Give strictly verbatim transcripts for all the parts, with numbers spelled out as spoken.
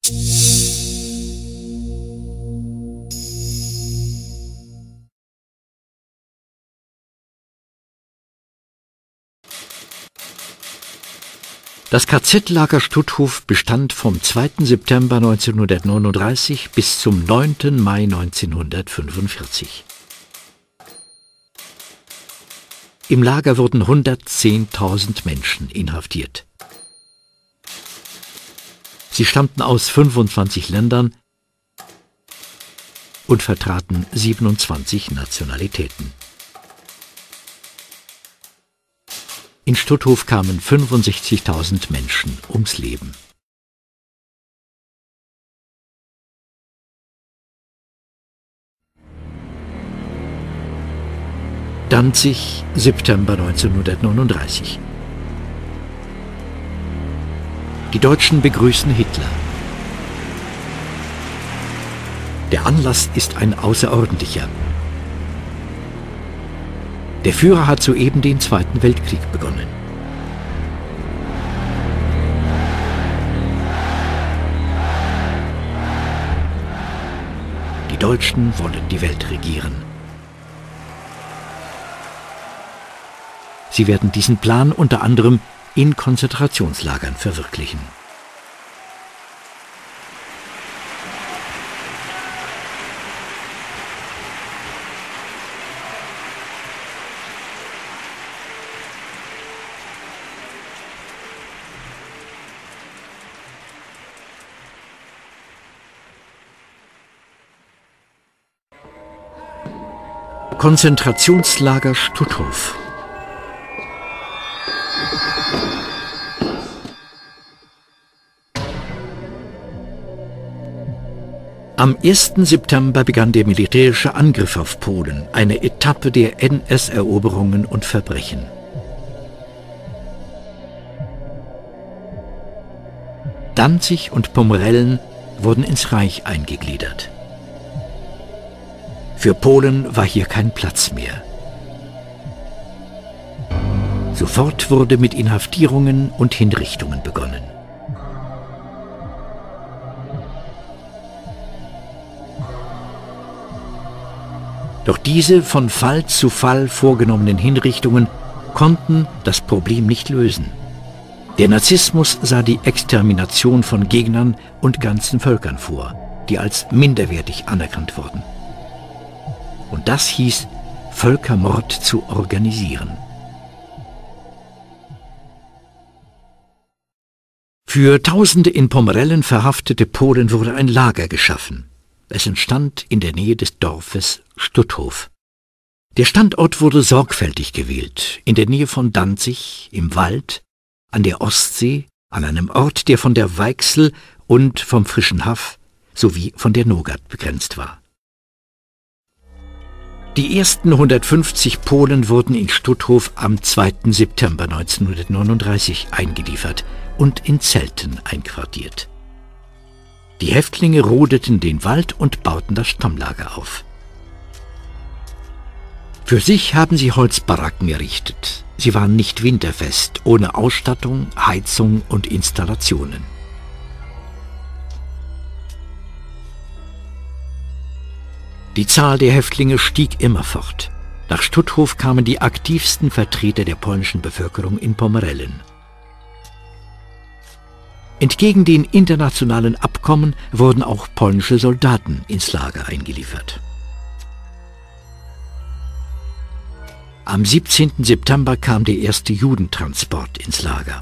Das K Z-Lager Stutthof bestand vom zweiten September neunzehnhundertneununddreißig bis zum neunten Mai neunzehnhundertfünfundvierzig. Im Lager wurden hundertzehntausend Menschen inhaftiert. Sie stammten aus fünfundzwanzig Ländern und vertraten siebenundzwanzig Nationalitäten. In Stutthof kamen fünfundsechzigtausend Menschen ums Leben. Danzig, September neunzehnhundertneununddreißig. Die Deutschen begrüßen Hitler. Der Anlass ist ein außerordentlicher. Der Führer hat soeben den Zweiten Weltkrieg begonnen. Die Deutschen wollen die Welt regieren. Sie werden diesen Plan unter anderem in Konzentrationslagern verwirklichen. Konzentrationslager Stutthof. Am ersten September begann der militärische Angriff auf Polen, eine Etappe der N S-Eroberungen und Verbrechen. Danzig und Pommerellen wurden ins Reich eingegliedert. Für Polen war hier kein Platz mehr. Sofort wurde mit Inhaftierungen und Hinrichtungen begonnen. Doch diese von Fall zu Fall vorgenommenen Hinrichtungen konnten das Problem nicht lösen. Der Narzissmus sah die Extermination von Gegnern und ganzen Völkern vor, die als minderwertig anerkannt wurden. Und das hieß, Völkermord zu organisieren. Für Tausende in Pommerellen verhaftete Polen wurde ein Lager geschaffen. Es entstand in der Nähe des Dorfes Stutthof. Der Standort wurde sorgfältig gewählt, in der Nähe von Danzig, im Wald, an der Ostsee, an einem Ort, der von der Weichsel und vom Frischen Haff sowie von der Nogat begrenzt war. Die ersten hundertfünfzig Polen wurden in Stutthof am zweiten September neunzehnhundertneununddreißig eingeliefert und in Zelten einquartiert. Die Häftlinge rodeten den Wald und bauten das Stammlager auf. Für sich haben sie Holzbaracken errichtet. Sie waren nicht winterfest, ohne Ausstattung, Heizung und Installationen. Die Zahl der Häftlinge stieg immerfort. Nach Stutthof kamen die aktivsten Vertreter der polnischen Bevölkerung in Pommerellen. Entgegen den internationalen Abkommen wurden auch polnische Soldaten ins Lager eingeliefert. Am siebzehnten September kam der erste Judentransport ins Lager.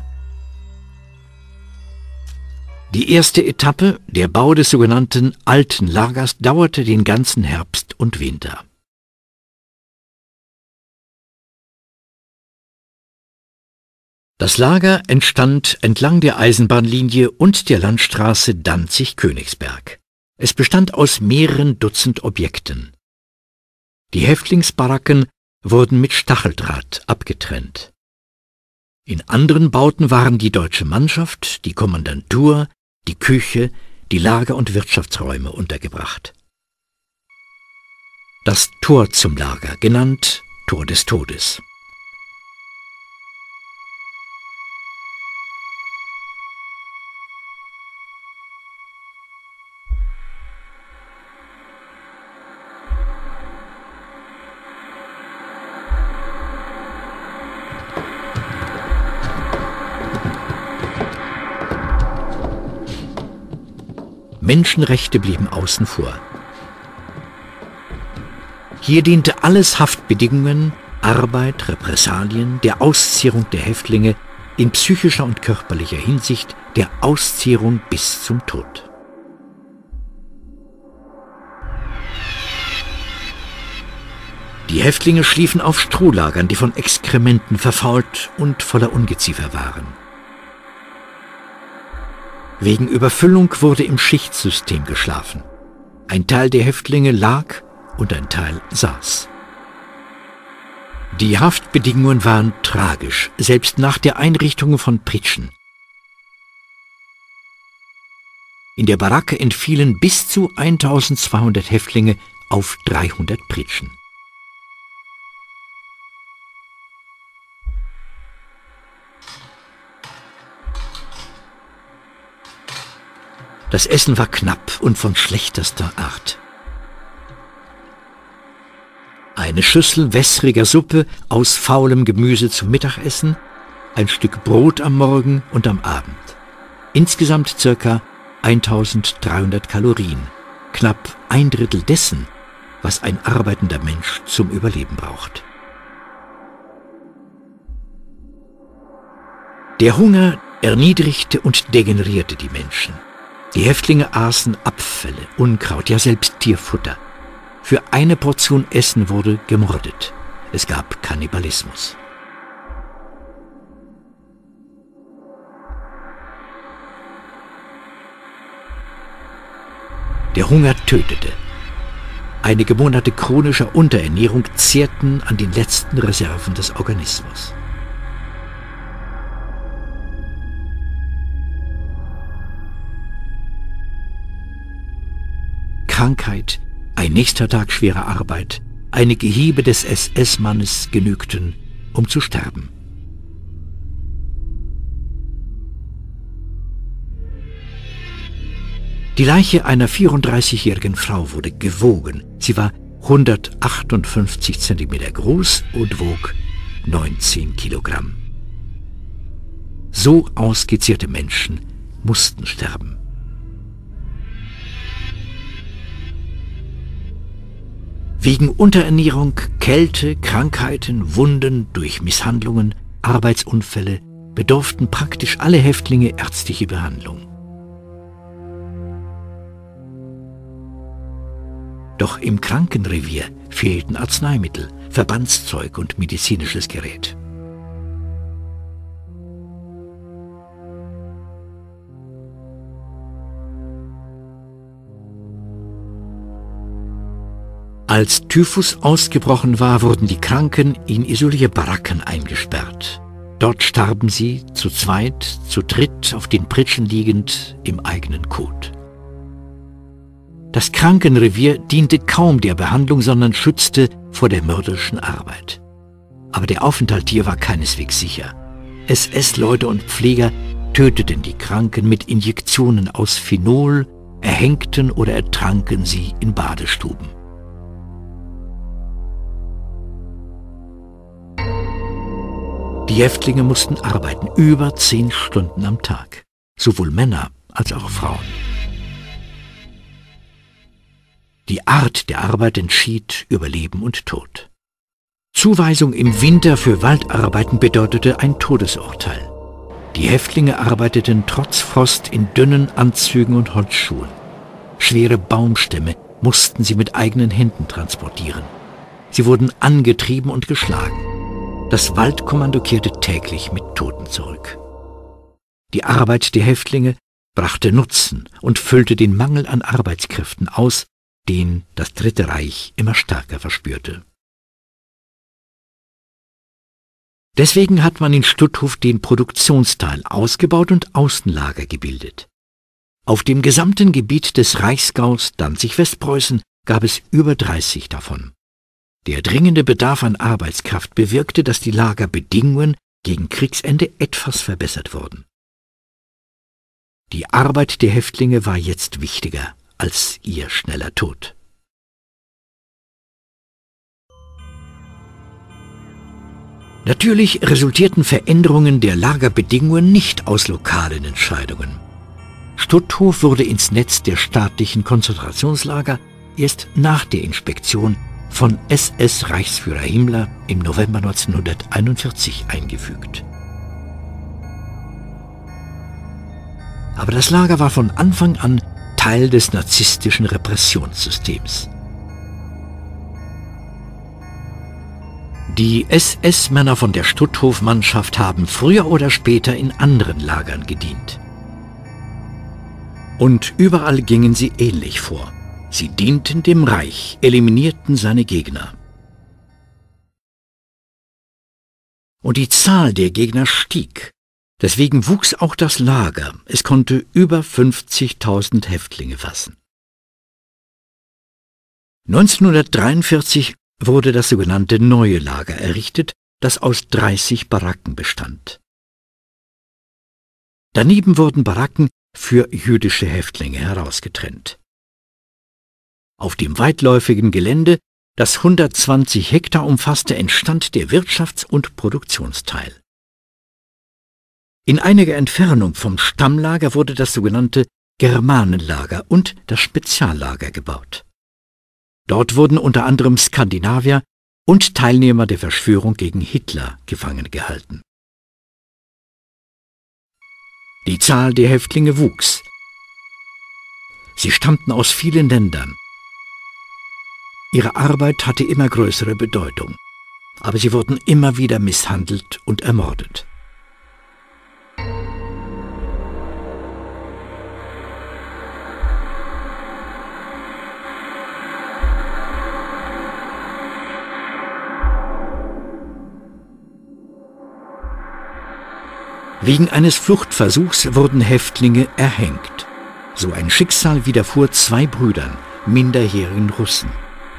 Die erste Etappe, der Bau des sogenannten Alten Lagers, dauerte den ganzen Herbst und Winter. Das Lager entstand entlang der Eisenbahnlinie und der Landstraße Danzig-Königsberg. Es bestand aus mehreren Dutzend Objekten. Die Häftlingsbaracken wurden mit Stacheldraht abgetrennt. In anderen Bauten waren die deutsche Mannschaft, die Kommandantur, die Küche, die Lager- und Wirtschaftsräume untergebracht. Das Tor zum Lager, genannt Tor des Todes. Menschenrechte blieben außen vor. Hier diente alles Haftbedingungen, Arbeit, Repressalien, der Auszehrung der Häftlinge, in psychischer und körperlicher Hinsicht der Auszehrung bis zum Tod. Die Häftlinge schliefen auf Strohlagern, die von Exkrementen verfault und voller Ungeziefer waren. Wegen Überfüllung wurde im Schichtsystem geschlafen. Ein Teil der Häftlinge lag und ein Teil saß. Die Haftbedingungen waren tragisch, selbst nach der Einrichtung von Pritschen. In der Baracke entfielen bis zu eintausendzweihundert Häftlinge auf dreihundert Pritschen. Das Essen war knapp und von schlechtester Art. Eine Schüssel wässriger Suppe aus faulem Gemüse zum Mittagessen, ein Stück Brot am Morgen und am Abend. Insgesamt circa eintausenddreihundert Kalorien, knapp ein Drittel dessen, was ein arbeitender Mensch zum Überleben braucht. Der Hunger erniedrigte und degenerierte die Menschen. Die Häftlinge aßen Abfälle, Unkraut, ja selbst Tierfutter. Für eine Portion Essen wurde gemordet. Es gab Kannibalismus. Der Hunger tötete. Einige Monate chronischer Unterernährung zehrten an den letzten Reserven des Organismus. Krankheit, ein nächster Tag schwerer Arbeit, einige Hiebe des S S-Mannes genügten, um zu sterben. Die Leiche einer vierunddreißigjährigen Frau wurde gewogen. Sie war hundertachtundfünfzig Zentimeter groß und wog neunzehn Kilogramm. So ausgezehrte Menschen mussten sterben. Wegen Unterernährung, Kälte, Krankheiten, Wunden durch Misshandlungen, Arbeitsunfälle bedurften praktisch alle Häftlinge ärztliche Behandlung. Doch im Krankenrevier fehlten Arzneimittel, Verbandszeug und medizinisches Gerät. Als Typhus ausgebrochen war, wurden die Kranken in Isolierbaracken eingesperrt. Dort starben sie, zu zweit, zu dritt, auf den Pritschen liegend, im eigenen Kot. Das Krankenrevier diente kaum der Behandlung, sondern schützte vor der mörderischen Arbeit. Aber der Aufenthalt hier war keineswegs sicher. S S-Leute und Pfleger töteten die Kranken mit Injektionen aus Phenol, erhängten oder ertranken sie in Badestuben. Die Häftlinge mussten arbeiten, über zehn Stunden am Tag, sowohl Männer als auch Frauen. Die Art der Arbeit entschied über Leben und Tod. Zuweisung im Winter für Waldarbeiten bedeutete ein Todesurteil. Die Häftlinge arbeiteten trotz Frost in dünnen Anzügen und Holzschuhen. Schwere Baumstämme mussten sie mit eigenen Händen transportieren. Sie wurden angetrieben und geschlagen. Das Waldkommando kehrte täglich mit Toten zurück. Die Arbeit der Häftlinge brachte Nutzen und füllte den Mangel an Arbeitskräften aus, den das Dritte Reich immer stärker verspürte. Deswegen hat man in Stutthof den Produktionsteil ausgebaut und Außenlager gebildet. Auf dem gesamten Gebiet des Reichsgaus Danzig-Westpreußen gab es über dreißig davon. Der dringende Bedarf an Arbeitskraft bewirkte, dass die Lagerbedingungen gegen Kriegsende etwas verbessert wurden. Die Arbeit der Häftlinge war jetzt wichtiger als ihr schneller Tod. Natürlich resultierten Veränderungen der Lagerbedingungen nicht aus lokalen Entscheidungen. Stutthof wurde ins Netz der staatlichen Konzentrationslager erst nach der Inspektion von S S-Reichsführer Himmler im November neunzehnhunderteinundvierzig eingefügt. Aber das Lager war von Anfang an Teil des narzisstischen Repressionssystems. Die S S-Männer von der Stutthof-Mannschaft haben früher oder später in anderen Lagern gedient. Und überall gingen sie ähnlich vor. Sie dienten dem Reich, eliminierten seine Gegner. Und die Zahl der Gegner stieg. Deswegen wuchs auch das Lager. Es konnte über fünfzigtausend Häftlinge fassen. neunzehnhundertdreiundvierzig wurde das sogenannte Neue Lager errichtet, das aus dreißig Baracken bestand. Daneben wurden Baracken für jüdische Häftlinge herausgetrennt. Auf dem weitläufigen Gelände, das hundertzwanzig Hektar umfasste, entstand der Wirtschafts- und Produktionsteil. In einiger Entfernung vom Stammlager wurde das sogenannte Germanenlager und das Speziallager gebaut. Dort wurden unter anderem Skandinavier und Teilnehmer der Verschwörung gegen Hitler gefangen gehalten. Die Zahl der Häftlinge wuchs. Sie stammten aus vielen Ländern. Ihre Arbeit hatte immer größere Bedeutung, aber sie wurden immer wieder misshandelt und ermordet. Wegen eines Fluchtversuchs wurden Häftlinge erhängt. So ein Schicksal widerfuhr zwei Brüdern, minderjährigen Russen.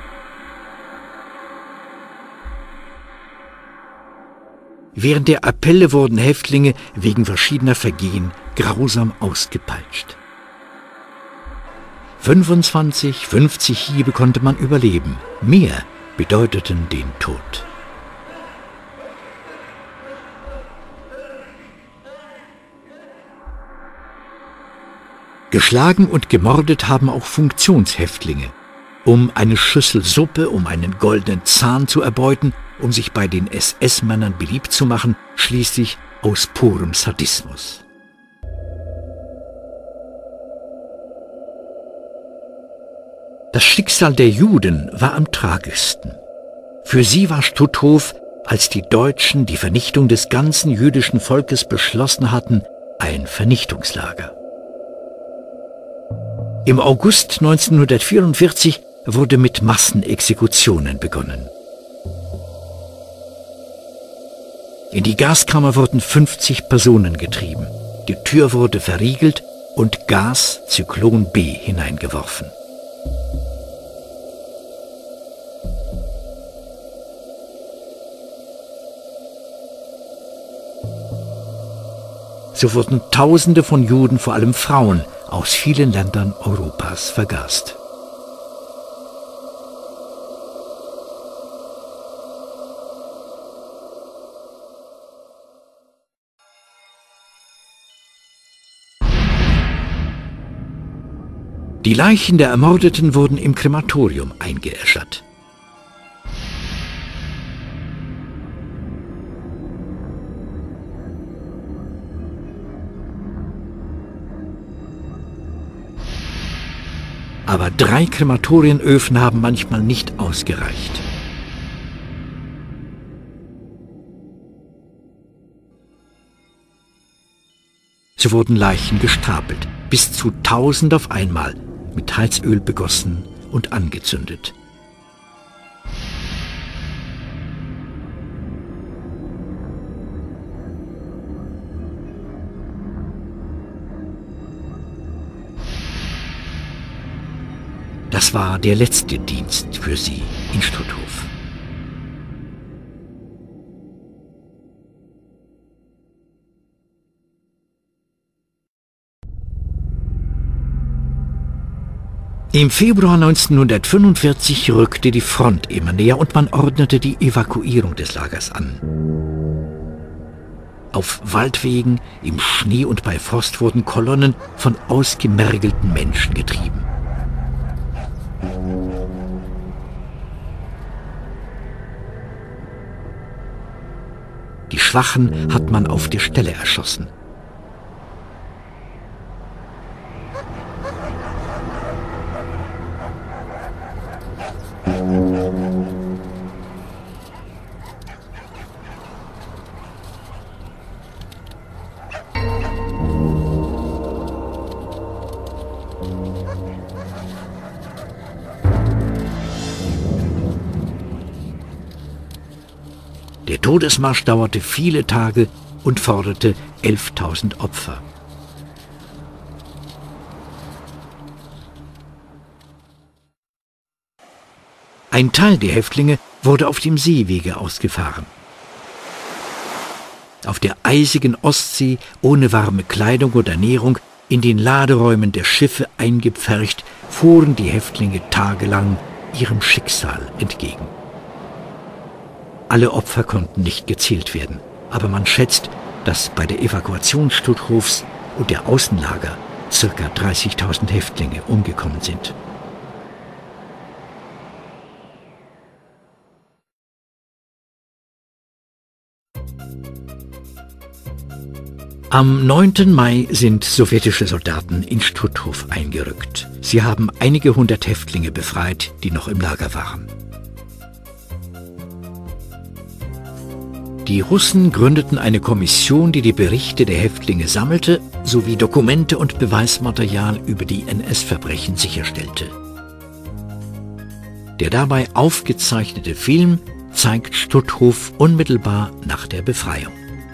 Während der Appelle wurden Häftlinge wegen verschiedener Vergehen grausam ausgepeitscht. fünfundzwanzig, fünfzig Hiebe konnte man überleben, mehr bedeuteten den Tod. Geschlagen und gemordet haben auch Funktionshäftlinge, um eine Schüssel Suppe, um einen goldenen Zahn zu erbeuten, um sich bei den S S-Männern beliebt zu machen, schließlich aus purem Sadismus. Das Schicksal der Juden war am tragischsten. Für sie war Stutthof, als die Deutschen die Vernichtung des ganzen jüdischen Volkes beschlossen hatten, ein Vernichtungslager. Im August neunzehnhundertvierundvierzig wurde mit Massenexekutionen begonnen. In die Gaskammer wurden fünfzig Personen getrieben. Die Tür wurde verriegelt und Gas Zyklon B hineingeworfen. So wurden Tausende von Juden, vor allem Frauen, aus vielen Ländern Europas vergast. Die Leichen der Ermordeten wurden im Krematorium eingeäschert. Aber drei Krematorienöfen haben manchmal nicht ausgereicht. So wurden Leichen gestapelt, bis zu tausend auf einmal, mit Heizöl begossen und angezündet. Das war der letzte Dienst für sie in Stutthof. Im Februar neunzehnhundertfünfundvierzig rückte die Front immer näher und man ordnete die Evakuierung des Lagers an. Auf Waldwegen, im Schnee und bei Frost wurden Kolonnen von ausgemergelten Menschen getrieben. Die Schwachen hat man auf der Stelle erschossen. Der Todesmarsch dauerte viele Tage und forderte elftausend Opfer. Ein Teil der Häftlinge wurde auf dem Seewege ausgefahren. Auf der eisigen Ostsee, ohne warme Kleidung und Ernährung, in den Laderäumen der Schiffe eingepfercht, fuhren die Häftlinge tagelang ihrem Schicksal entgegen. Alle Opfer konnten nicht gezählt werden, aber man schätzt, dass bei der Evakuation Stutthofs und der Außenlager ca. dreißigtausend Häftlinge umgekommen sind. Am neunten Mai sind sowjetische Soldaten in Stutthof eingerückt. Sie haben einige hundert Häftlinge befreit, die noch im Lager waren. Die Russen gründeten eine Kommission, die die Berichte der Häftlinge sammelte, sowie Dokumente und Beweismaterial über die N S-Verbrechen sicherstellte. Der dabei aufgezeichnete Film zeigt Stutthof unmittelbar nach der Befreiung.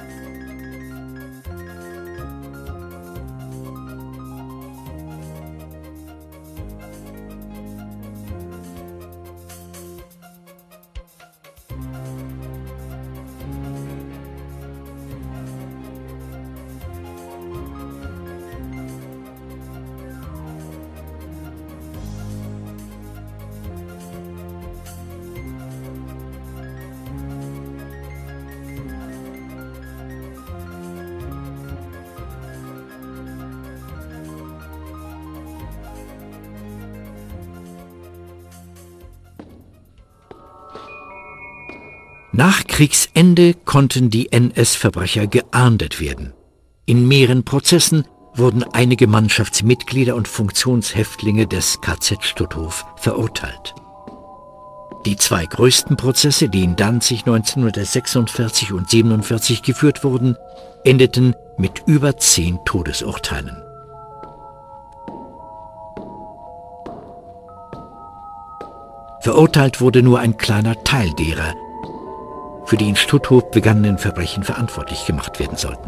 Nach Kriegsende konnten die N S-Verbrecher geahndet werden. In mehreren Prozessen wurden einige Mannschaftsmitglieder und Funktionshäftlinge des K Z Stutthof verurteilt. Die zwei größten Prozesse, die in Danzig neunzehnhundertsechsundvierzig und siebenundvierzig geführt wurden, endeten mit über zehn Todesurteilen. Verurteilt wurde nur ein kleiner Teil derer, für die in Stutthof begangenen Verbrechen verantwortlich gemacht werden sollten.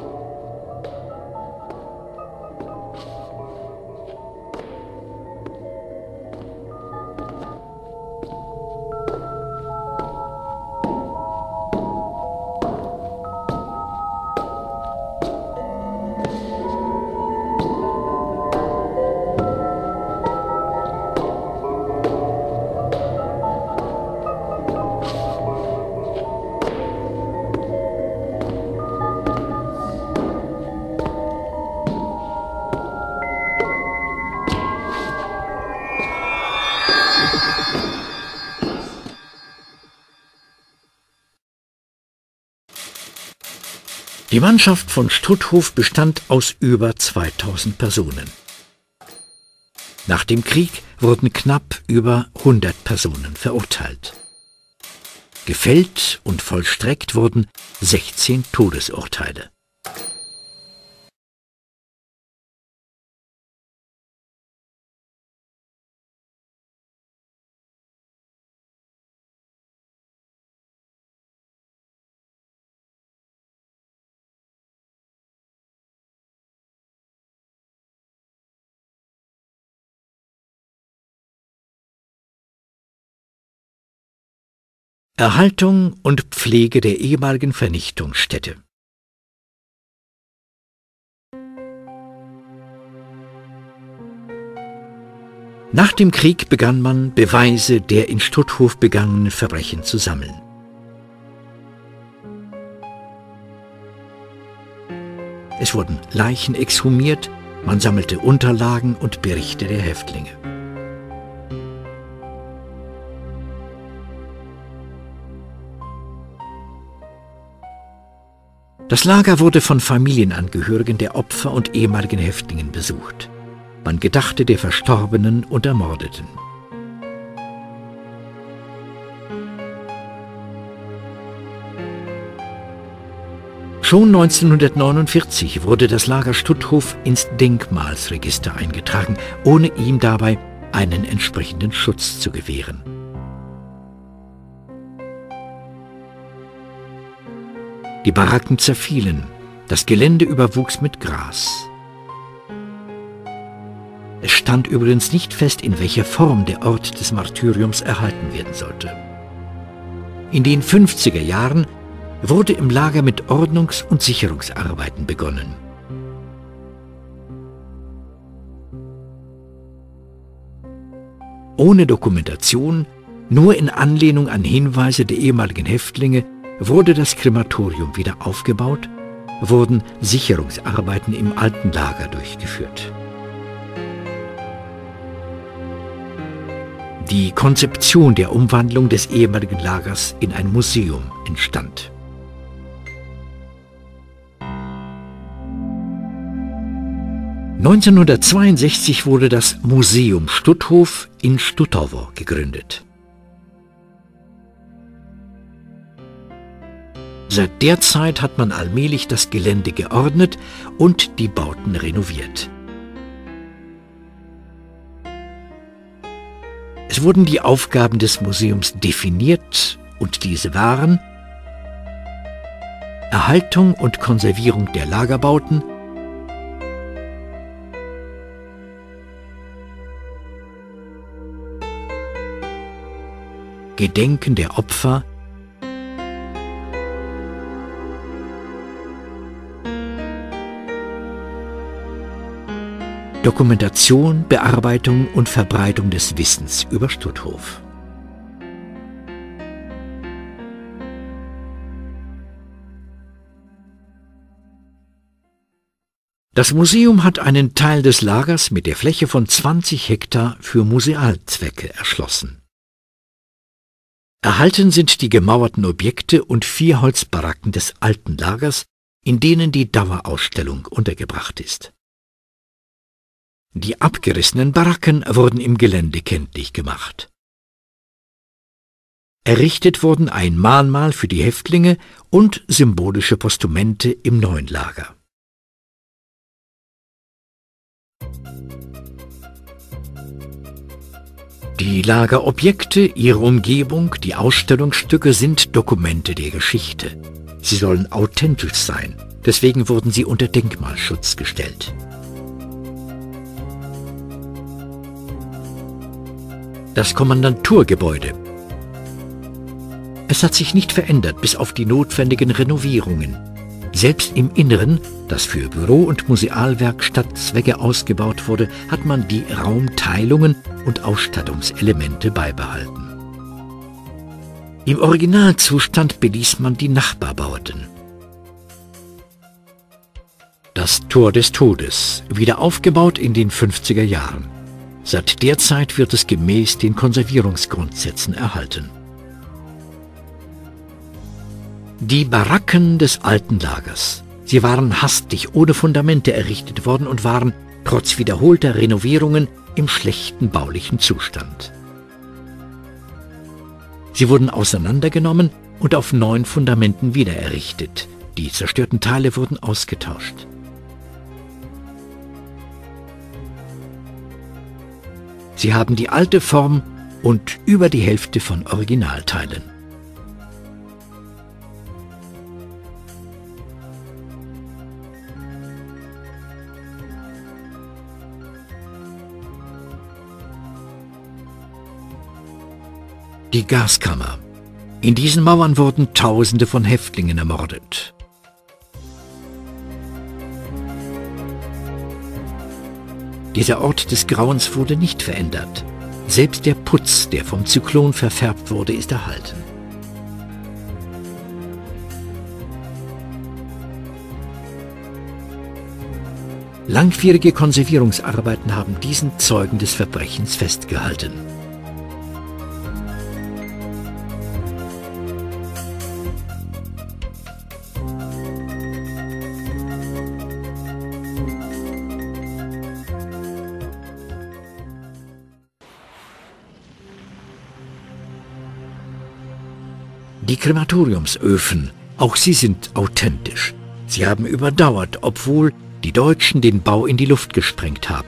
Die Mannschaft von Stutthof bestand aus über zweitausend Personen. Nach dem Krieg wurden knapp über hundert Personen verurteilt. Gefällt und vollstreckt wurden sechzehn Todesurteile. Erhaltung und Pflege der ehemaligen Vernichtungsstätte. Nach dem Krieg begann man, Beweise der in Stutthof begangenen Verbrechen zu sammeln. Es wurden Leichen exhumiert, man sammelte Unterlagen und Berichte der Häftlinge. Das Lager wurde von Familienangehörigen der Opfer und ehemaligen Häftlingen besucht. Man gedachte der Verstorbenen und Ermordeten. Schon neunzehnhundertneunundvierzig wurde das Lager Stutthof ins Denkmalsregister eingetragen, ohne ihm dabei einen entsprechenden Schutz zu gewähren. Die Baracken zerfielen, das Gelände überwuchs mit Gras. Es stand übrigens nicht fest, in welcher Form der Ort des Martyriums erhalten werden sollte. In den fünfziger Jahren wurde im Lager mit Ordnungs- und Sicherungsarbeiten begonnen. Ohne Dokumentation, nur in Anlehnung an Hinweise der ehemaligen Häftlinge, wurde das Krematorium wieder aufgebaut, wurden Sicherungsarbeiten im alten Lager durchgeführt. Die Konzeption der Umwandlung des ehemaligen Lagers in ein Museum entstand. neunzehnhundertzweiundsechzig wurde das Museum Stutthof in Stuttowo gegründet. Seit der Zeit hat man allmählich das Gelände geordnet und die Bauten renoviert. Es wurden die Aufgaben des Museums definiert und diese waren Erhaltung und Konservierung der Lagerbauten, Gedenken der Opfer, Dokumentation, Bearbeitung und Verbreitung des Wissens über Stutthof. Das Museum hat einen Teil des Lagers mit der Fläche von zwanzig Hektar für Musealzwecke erschlossen. Erhalten sind die gemauerten Objekte und vier Holzbaracken des alten Lagers, in denen die Dauerausstellung untergebracht ist. Die abgerissenen Baracken wurden im Gelände kenntlich gemacht. Errichtet wurden ein Mahnmal für die Häftlinge und symbolische Postumente im neuen Lager. Die Lagerobjekte, ihre Umgebung, die Ausstellungsstücke sind Dokumente der Geschichte. Sie sollen authentisch sein, deswegen wurden sie unter Denkmalschutz gestellt. Das Kommandanturgebäude. Es hat sich nicht verändert, bis auf die notwendigen Renovierungen. Selbst im Inneren, das für Büro- und Musealwerkstattzwecke ausgebaut wurde, hat man die Raumteilungen und Ausstattungselemente beibehalten. Im Originalzustand beließ man die Nachbarbauten. Das Tor des Todes, wieder aufgebaut in den fünfziger Jahren. Seit der Zeit wird es gemäß den Konservierungsgrundsätzen erhalten. Die Baracken des alten Lagers. Sie waren hastig ohne Fundamente errichtet worden und waren, trotz wiederholter Renovierungen, im schlechten baulichen Zustand. Sie wurden auseinandergenommen und auf neuen Fundamenten wiedererrichtet. Die zerstörten Teile wurden ausgetauscht. Sie haben die alte Form und über die Hälfte von Originalteilen. Die Gaskammer. In diesen Mauern wurden Tausende von Häftlingen ermordet. Dieser Ort des Grauens wurde nicht verändert. Selbst der Putz, der vom Zyklon verfärbt wurde, ist erhalten. Langwierige Konservierungsarbeiten haben diesen Zeugen des Verbrechens festgehalten. Die Krematoriumsöfen, auch sie sind authentisch. Sie haben überdauert, obwohl die Deutschen den Bau in die Luft gesprengt haben.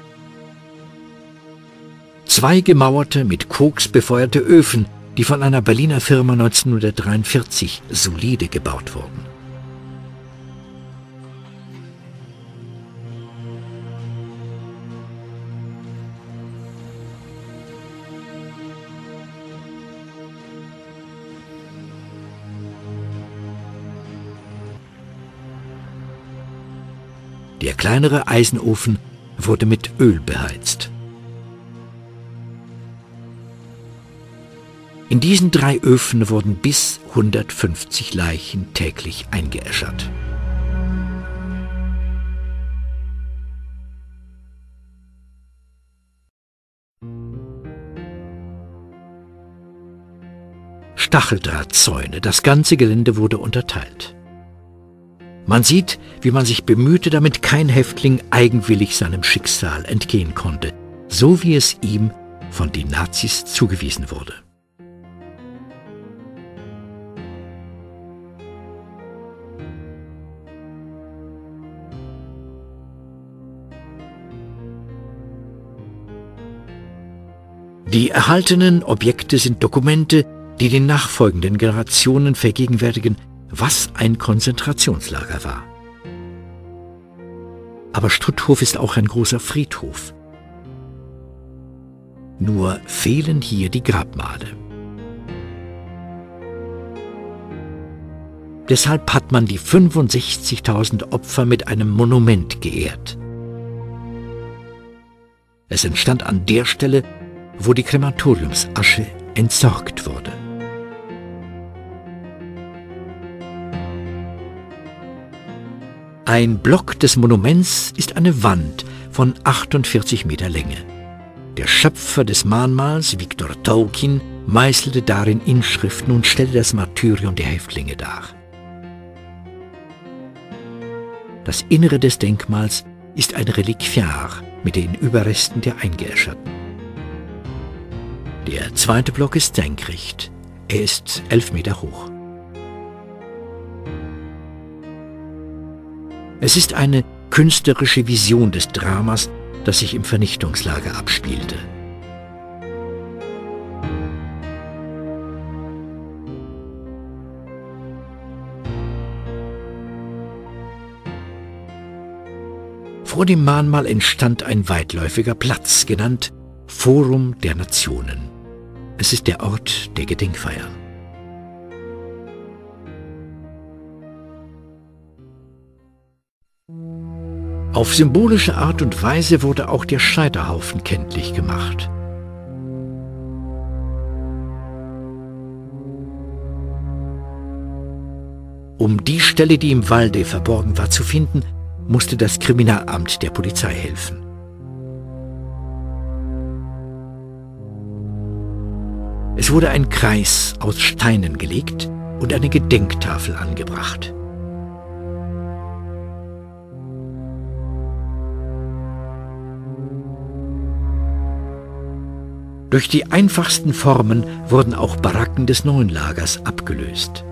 Zwei gemauerte, mit Koks befeuerte Öfen, die von einer Berliner Firma neunzehnhundertdreiundvierzig solide gebaut wurden. Der kleinere Eisenofen wurde mit Öl beheizt. In diesen drei Öfen wurden bis hundertfünfzig Leichen täglich eingeäschert. Stacheldrahtzäune, das ganze Gelände wurde unterteilt. Man sieht, wie man sich bemühte, damit kein Häftling eigenwillig seinem Schicksal entgehen konnte, so wie es ihm von den Nazis zugewiesen wurde. Die erhaltenen Objekte sind Dokumente, die den nachfolgenden Generationen vergegenwärtigen, was ein Konzentrationslager war. Aber Stutthof ist auch ein großer Friedhof. Nur fehlen hier die Grabmale. Deshalb hat man die fünfundsechzigtausend Opfer mit einem Monument geehrt. Es entstand an der Stelle, wo die Krematoriumsasche entsorgt wurde. Ein Block des Monuments ist eine Wand von achtundvierzig Meter Länge. Der Schöpfer des Mahnmals, Victor Tolkien, meißelte darin Inschriften und stellte das Martyrium der Häftlinge dar. Das Innere des Denkmals ist ein Reliquiar mit den Überresten der Eingeäscherten. Der zweite Block ist senkrecht. Er ist elf Meter hoch. Es ist eine künstlerische Vision des Dramas, das sich im Vernichtungslager abspielte. Vor dem Mahnmal entstand ein weitläufiger Platz, genannt Forum der Nationen. Es ist der Ort der Gedenkfeiern. Auf symbolische Art und Weise wurde auch der Scheiterhaufen kenntlich gemacht. Um die Stelle, die im Walde verborgen war, zu finden, musste das Kriminalamt der Polizei helfen. Es wurde ein Kreis aus Steinen gelegt und eine Gedenktafel angebracht. Durch die einfachsten Formen wurden auch Baracken des neuen Lagers abgelöst.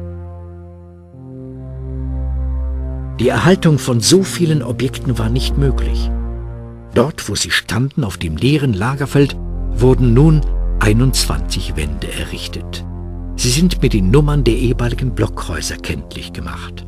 Die Erhaltung von so vielen Objekten war nicht möglich. Dort, wo sie standen, auf dem leeren Lagerfeld, wurden nun einundzwanzig Wände errichtet. Sie sind mit den Nummern der ehemaligen Blockhäuser kenntlich gemacht.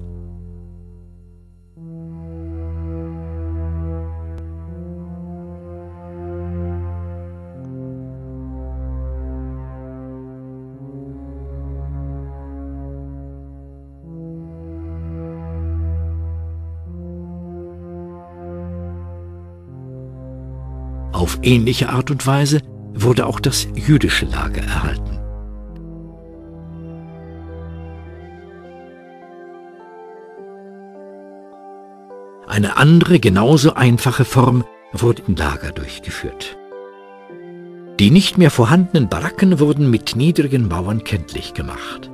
Auf ähnliche Art und Weise wurde auch das jüdische Lager erhalten. Eine andere, genauso einfache Form wurde im Lager durchgeführt. Die nicht mehr vorhandenen Baracken wurden mit niedrigen Mauern kenntlich gemacht.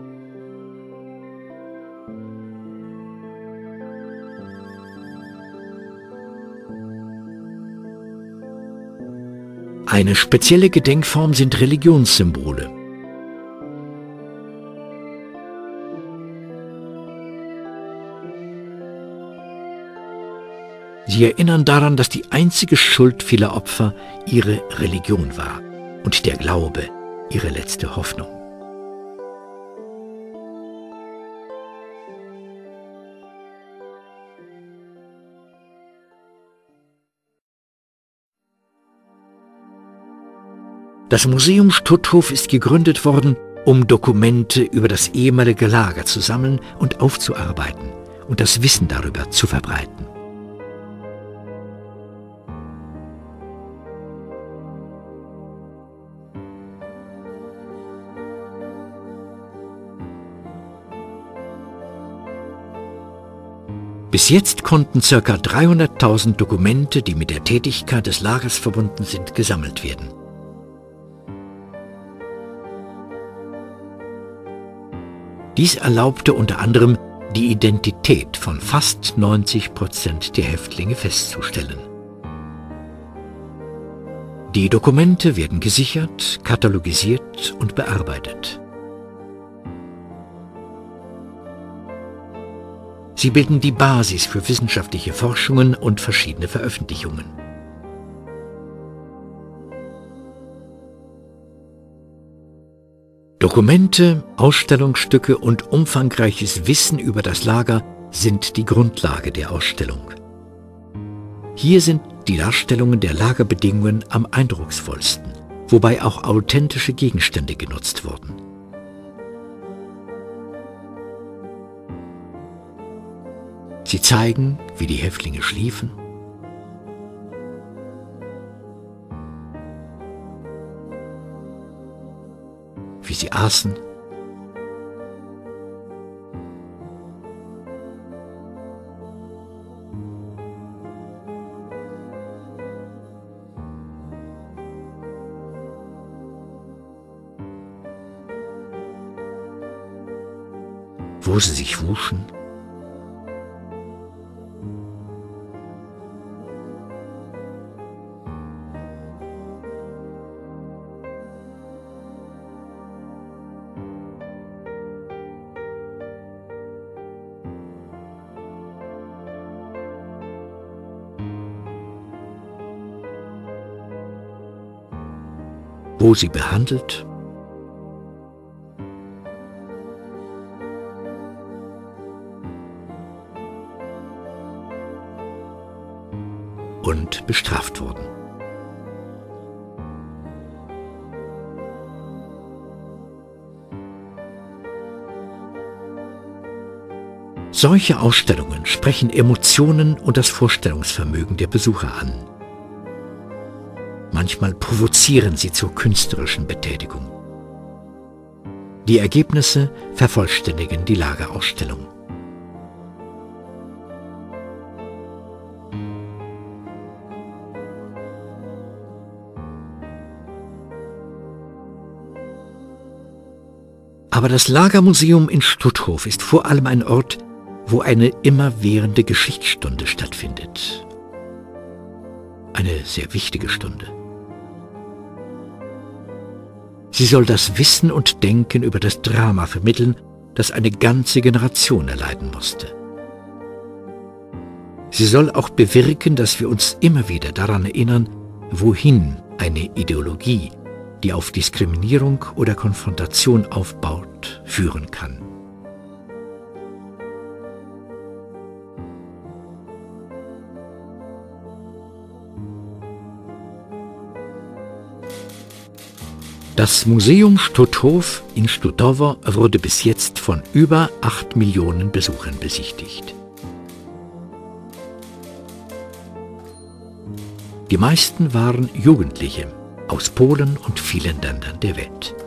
Eine spezielle Gedenkform sind Religionssymbole. Sie erinnern daran, dass die einzige Schuld vieler Opfer ihre Religion war und der Glaube ihre letzte Hoffnung. Das Museum Stutthof ist gegründet worden, um Dokumente über das ehemalige Lager zu sammeln und aufzuarbeiten und das Wissen darüber zu verbreiten. Bis jetzt konnten ca. dreihunderttausend Dokumente, die mit der Tätigkeit des Lagers verbunden sind, gesammelt werden. Dies erlaubte unter anderem, die Identität von fast neunzig Prozent der Häftlinge festzustellen. Die Dokumente werden gesichert, katalogisiert und bearbeitet. Sie bilden die Basis für wissenschaftliche Forschungen und verschiedene Veröffentlichungen. Dokumente, Ausstellungsstücke und umfangreiches Wissen über das Lager sind die Grundlage der Ausstellung. Hier sind die Darstellungen der Lagerbedingungen am eindrucksvollsten, wobei auch authentische Gegenstände genutzt wurden. Sie zeigen, wie die Häftlinge schliefen, wie sie aßen, wo sie sich wuschen, wo sie behandelt und bestraft wurden. Solche Ausstellungen sprechen Emotionen und das Vorstellungsvermögen der Besucher an. Manchmal provozieren sie zur künstlerischen Betätigung. Die Ergebnisse vervollständigen die Lagerausstellung. Aber das Lagermuseum in Stutthof ist vor allem ein Ort, wo eine immerwährende Geschichtsstunde stattfindet. Eine sehr wichtige Stunde. Sie soll das Wissen und Denken über das Drama vermitteln, das eine ganze Generation erleiden musste. Sie soll auch bewirken, dass wir uns immer wieder daran erinnern, wohin eine Ideologie, die auf Diskriminierung oder Konfrontation aufbaut, führen kann. Das Museum Stutthof in Stutowo wurde bis jetzt von über acht Millionen Besuchern besichtigt. Die meisten waren Jugendliche aus Polen und vielen Ländern der Welt.